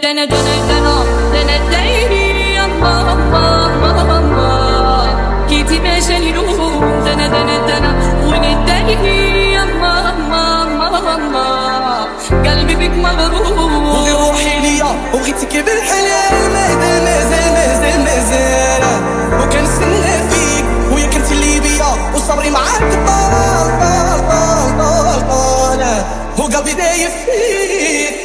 دنا دايري يما كيتي ماشي اليوم دنا وين دايري يما قلبي بك مغروب وغي روحي ليا وغيتك بالحلال مازال وكنستنى فيك ويا كنتي اللي بيا وصبري معاك طال وقلبي دايف فيك.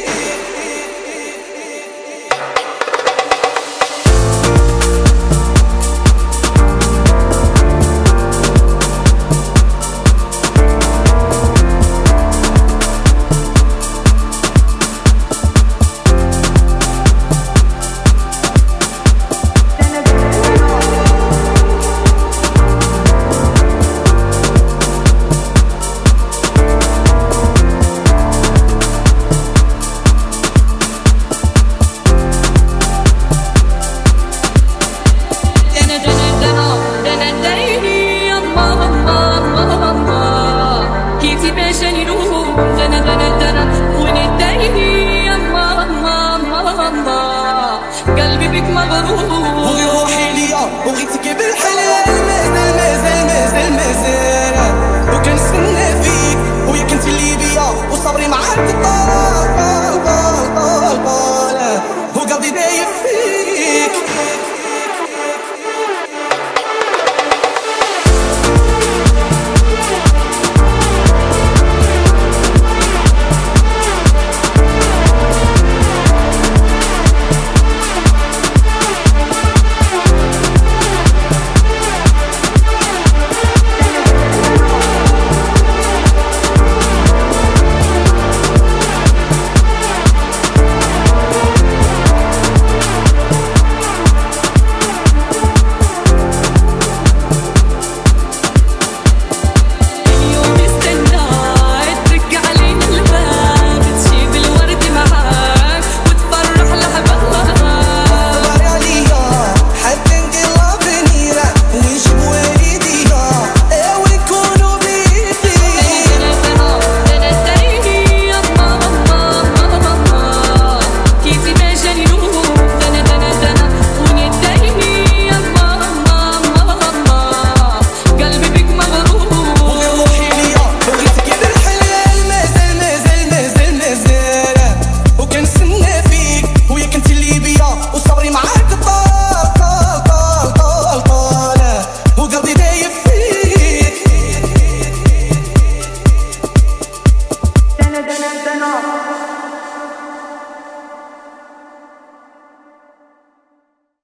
قلبي بك مغروب وغي روحي ليا وغيتك بالحلال